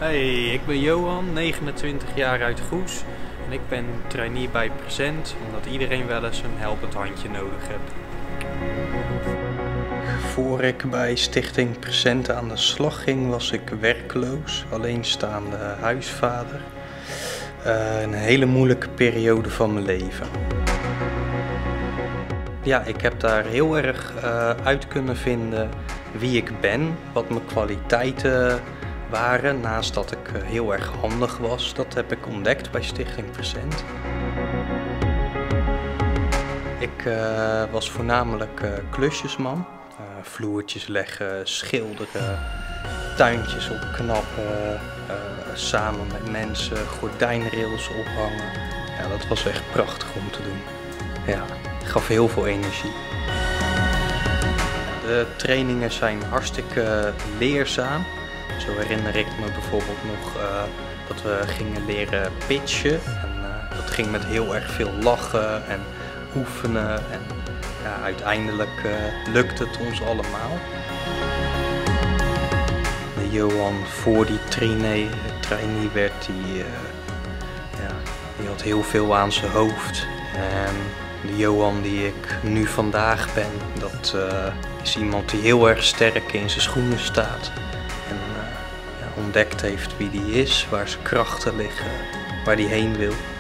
Hey, ik ben Johan, 29 jaar uit Goes en ik ben trainee bij Present, omdat iedereen wel eens een helpend handje nodig heeft. Voor ik bij Stichting Present aan de slag ging, was ik werkloos, alleenstaande huisvader. Een hele moeilijke periode van mijn leven. Ja, ik heb daar heel erg uit kunnen vinden wie ik ben, wat mijn kwaliteiten waren, naast dat ik heel erg handig was. Dat heb ik ontdekt bij Stichting Present. Ik was voornamelijk klusjesman. Vloertjes leggen, schilderen, tuintjes opknappen, samen met mensen gordijnrails ophangen. Ja, dat was echt prachtig om te doen. Ja, het gaf heel veel energie. De trainingen zijn hartstikke leerzaam. Zo herinner ik me bijvoorbeeld nog dat we gingen leren pitchen. En, dat ging met heel erg veel lachen en oefenen. En ja, uiteindelijk lukte het ons allemaal. De Johan voor die trainee werd, die had heel veel aan zijn hoofd. En de Johan die ik nu vandaag ben, dat is iemand die heel erg sterk in zijn schoenen staat. En ontdekt heeft wie die is, waar zijn krachten liggen, waar die heen wil.